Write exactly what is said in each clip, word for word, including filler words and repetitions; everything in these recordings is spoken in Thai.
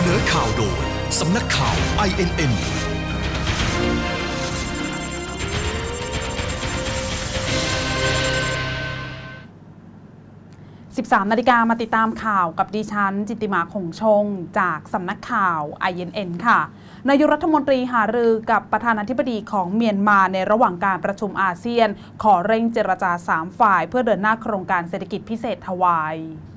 นอข่าวโดยสำนักข่าว ไอ เอ็น เอ็นสิบสาม นาฬิกามาติดตามข่าวกับดิฉันจิตติมาคงชงจากสำนักข่าว ไอ เอ็น เอ็น ค่ะนายกรัฐมนตรีหารือกับประธานาธิบดีของเมียนมาในระหว่างการประชุมอาเซียนขอเร่งเจรจาสามฝ่ายเพื่อเดินหน้าโครงการเศรษฐกิจพิเศษทวาย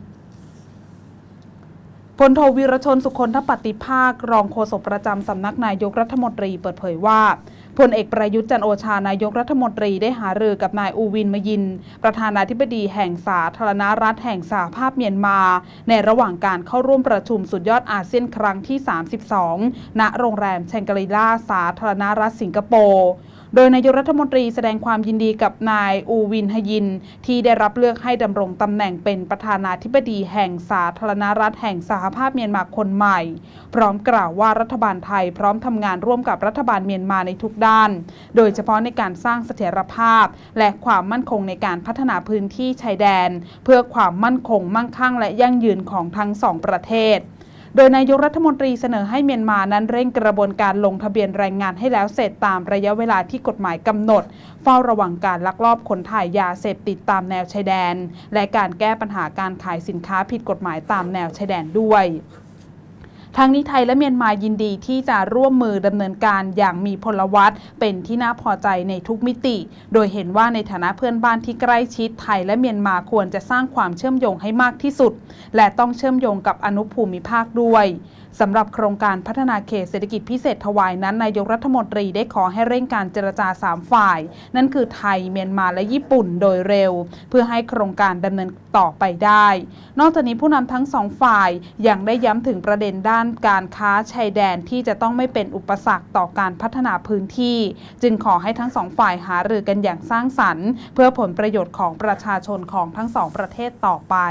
พลโทวีรชนสุคนทปฏิภาครองโฆษกประจำสำนักนายกรัฐมนตรีเปิดเผยว่าพลเอกประยุทธ์จันทร์โอชานายกรัฐมนตรีได้หารือกับนายอูวินมยินประธานาธิบดีแห่งสาธารณรัฐแห่งสหภาพเมียนมาในระหว่างการเข้าร่วมประชุมสุดยอดอาเซียนครั้งที่สามสิบสองณโรงแรมแชงกรีลาสาธารณรัฐสิงคโปร์โดยนายกรัฐมนตรีแสดงความยินดีกับนายอูวินฮยินที่ได้รับเลือกให้ดำรงตำแหน่งเป็นประธานาธิบดีแห่งสาธารณรัฐแห่งสหภาพเมียนมาคนใหม่พร้อมกล่าวว่ารัฐบาลไทยพร้อมทำงานร่วมกับรัฐบาลเมียนมาในทุกด้านโดยเฉพาะในการสร้างเสถียรภาพและความมั่นคงในการพัฒนาพื้นที่ชายแดนเพื่อความมั่นคงมั่งคั่งและยั่งยืนของทั้งสองประเทศโดยนายกรัฐมนตรีเสนอให้เมียนมานั้นเร่งกระบวนการลงทะเบียนแรงงานให้แล้วเสร็จตามระยะเวลาที่กฎหมายกำหนดเฝ้าระวังการลักลอบขนถ่ายยาเสพติดตามแนวชายแดนและการแก้ปัญหาการขายสินค้าผิดกฎหมายตามแนวชายแดนด้วยทั้งนี้ไทยและเมียนมายินดีที่จะร่วมมือดำเนินการอย่างมีพลวัตเป็นที่น่าพอใจในทุกมิติโดยเห็นว่าในฐานะเพื่อนบ้านที่ใกล้ชิดไทยและเมียนมาควรจะสร้างความเชื่อมโยงให้มากที่สุดและต้องเชื่อมโยงกับอนุภูมิภาคด้วยสำหรับโครงการพัฒนาเขตเศรษฐกิจพิเศษทวายนั้นนายกรัฐมนตรีได้ขอให้เร่งการเจรจาสามฝ่ายนั่นคือไทยเมียนมาและญี่ปุ่นโดยเร็วเพื่อให้โครงการดำเนินต่อไปได้นอกจากนี้ผู้นำทั้งสองฝ่ายยังได้ย้ำถึงประเด็นด้านการค้าชายแดนที่จะต้องไม่เป็นอุปสรรคต่อการพัฒนาพื้นที่จึงขอให้ทั้งสองฝ่ายหารือกันอย่างสร้างสรรค์เพื่อผลประโยชน์ของประชาชนของทั้งสองประเทศต่อไป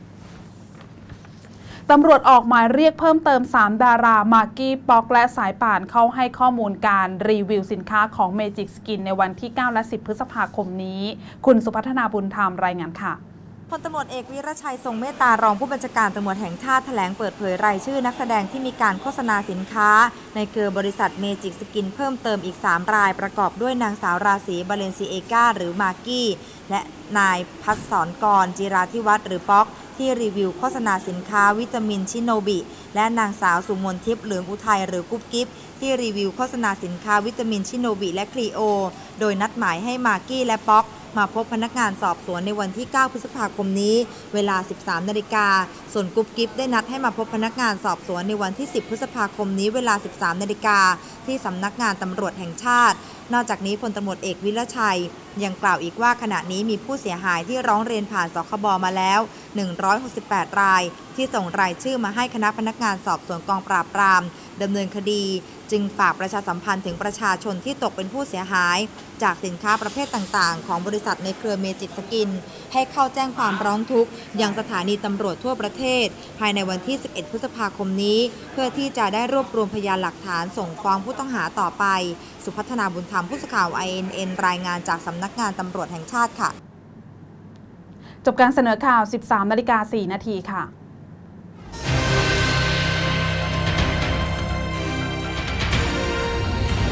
ตำรวจออกหมายเรียกเพิ่มเติมสามดารามากกี้ป๊อกและสายป่านเข้าให้ข้อมูลการรีวิวสินค้าของ Magic Skin ในวันที่เก้าและสิบพฤษภาคมนี้คุณสุพัฒนาบุญธรรมรายงานค่ะพลตำรวจเอกวิรชัยทรงเมตตารองผู้บัญชาการตำรวจแห่งชาติแถลงเปิดเผยรายชื่อนักแสดงที่มีการโฆษณาสินค้าในเครือบริษัท Magic Skin เพิ่มเติมอีกสามรายประกอบด้วยนางสาวราศีบาเลนซิเอกาหรือมากกี้และนายพัฒสรกรจิราธิวัฒน์หรือป๊อกที่รีวิวโฆษณาสินค้าวิตามินชิโนบิและนางสาวสุมนทิพย์เหลืองอุทัยหรือกุ๊บกิ๊บที่รีวิวโฆษณาสินค้าวิตามินชิโนบิและคลีโอโดยนัดหมายให้มากกี้และป๊อกมาพบพนักงานสอบสวนในวันที่เก้าพฤษภาคมนี้เวลา สิบสาม นาฬิกาส่วนกุ๊บกิ๊บได้นัดให้มาพบพนักงานสอบสวนในวันที่สิบพฤษภาคมนี้เวลา สิบสาม นาฬิกาที่สำนักงานตำรวจแห่งชาตินอกจากนี้พลตำรวจเอกวิรชัยยังกล่าวอีกว่าขณะนี้มีผู้เสียหายที่ร้องเรียนผ่านสคบมาแล้วหนึ่งร้อยหกสิบแปดรายที่ส่งรายชื่อมาให้คณะพนักงานสอบสวนกองปราบปรามดำเนินคดีจึงฝากประชาสัมพันธ์ถึงประชาชนที่ตกเป็นผู้เสียหายจากสินค้าประเภทต่างๆของบริษัทในเครือเมจิกสกินให้เข้าแจ้งความร้องทุกข์ยังสถานีตำรวจทั่วประเทศภายในวันที่สิบเอ็ดพฤษภาคมนี้เพื่อที่จะได้รวบรวมพยานหลักฐานส่งฟ้องผู้ต้องหาต่อไปสุพัฒนาบุญธรรมผู้สื่อข่าว ไอ เอ็น เอ็น รายงานจากสำนักงานตำรวจแห่งชาติค่ะจบการเสนอข่าว สิบสาม นาฬิกา สี่ นาทีค่ะ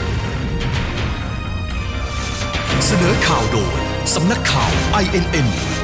เสนอข่าวโดยสำนักข่าว ไอ เอ็น เอ็น